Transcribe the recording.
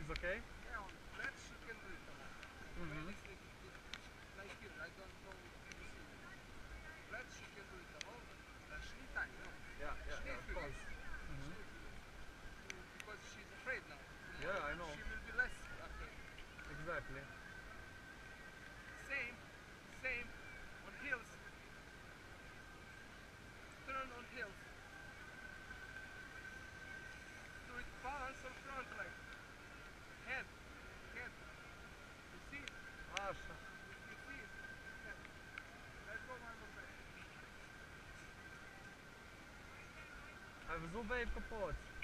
legs, okay? Yeah, on flat she can do it a lot. Mhm. Like here, I don't know if you see. Flat she can do it alone. Schneetai, no? Yeah, of Schneeflügel. course. Mhm. Schneeflügel. Because she's afraid now. Yeah, I know. She will be less afraid. Exactly. Same on hills. Turn on hills. Do it balance or front leg. Head. You see it? Așa. You see it? Head. Let's go one more time. Ai văzut, babe, că poți?